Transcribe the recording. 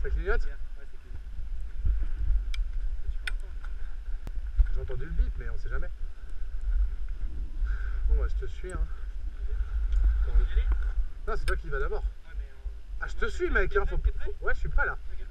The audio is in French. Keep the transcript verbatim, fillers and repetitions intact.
Ça clignote? J'ai entendu le bip, mais on sait jamais. Bon, bah, je te suis, hein. Non, c'est toi qui vas d'abord. Ah, je te suis, mec, hein. Faut... Faut... Ouais, je suis prêt là.